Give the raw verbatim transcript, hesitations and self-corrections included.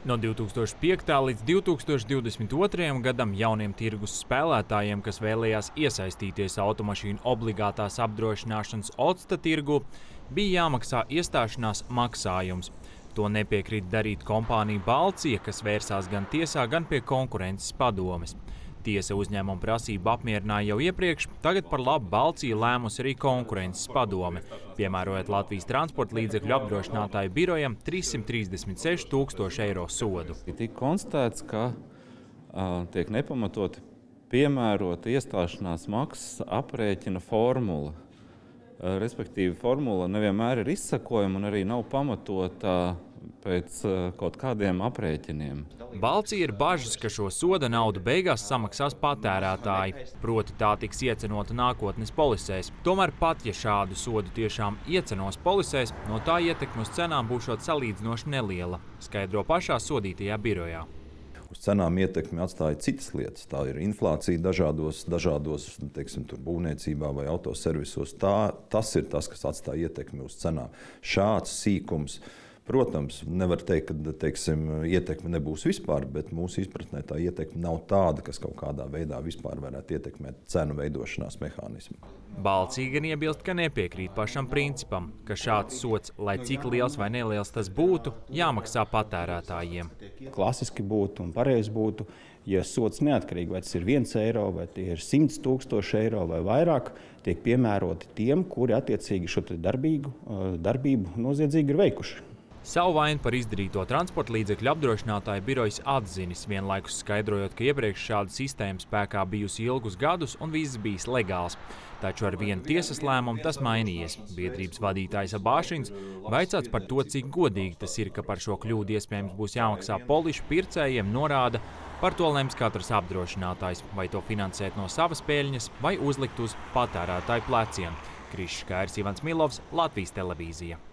No divi tūkstoši piektā līdz divi tūkstoši divdesmit otrajam gadam jauniem tirgus spēlētājiem, kas vēlējās iesaistīties automašīnu obligātās apdrošināšanas OCTA tirgu, bija jāmaksā iestāšanās maksājums. To nepiekrīt darīt kompānija Balcija, kas vērsās gan tiesā, gan pie konkurences padomes. Tiesa uzņēmuma prasību apmierināja jau iepriekš, tagad par labu Balcija lēmusi arī konkurences padome, piemērojot Latvijas transporta līdzekļu apdrošinātāju birojam trīssimt trīsdesmit seši tūkstoši eiro sodu. Tika konstatēts, ka uh, tiek nepamatoti piemērota iestāšanās maksas aprēķina formula. Uh, respektīvi, formula nevienmēr ir izsakojama un arī nav pamatota pēc uh, kaut kādiem aprēķiniem. Balcija ir bažas, ka šo soda naudu beigās samaksās patērētāji, proti tā tiks iecenota nākotnes polisēs. Tomēr pat, ja šādu sodu tiešām iecenos polisēs, no tā ietekme uz cenām būšot salīdzinoši neliela, skaidro pašā sodītajā birojā. Uz cenām ietekmi atstāja citas lietas. Tā ir inflācija dažādos, dažādos teiksim, tur būvniecībā vai autoservisos. Tā, tas ir tas, kas atstāja ietekmi uz cenām. Šāds sīkums, protams, nevar teikt, ka teiksim, ietekme nebūs vispār, bet mūsu izpratnē tā ietekme nav tāda, kas kaut kādā veidā vispār varētu ietekmēt cenu veidošanās mehānismu. Balcija gan iebilst, ka nepiekrīt pašam principam, ka šāds sods, lai cik liels vai neliels tas būtu, jāmaksā patērētājiem. Klasiski būtu un pareizi būtu, ja sods neatkarīgi, vai tas ir viens eiro, vai tie ir simts tūkstoši eiro vai vairāk, tiek piemēroti tiem, kuri attiecīgi šo darbīgu, darbību noziedzīgi ir veikuši. Savu vainu par izdarīto transporta līdzekļu apdrošinātāju birojas atzinis, vienlaikus skaidrojot, ka iepriekš šāda sistēma spēkā bijusi ilgus gadus un viss bijis legāls. Taču ar vienu tiesas lēmumu tas mainījies. Biedrības vadītājs Abāšins vaicāts par to, cik godīgi tas ir, ka par šo kļūdu iespējams būs jāmaksā polišu pircējiem, norāda, par to lems katrs apdrošinātājs, vai to finansēt no savas peļņas vai uzlikt uz patērētāju pleciem. Krišs Kairs, Ivans Milovs, Latvijas televīzija.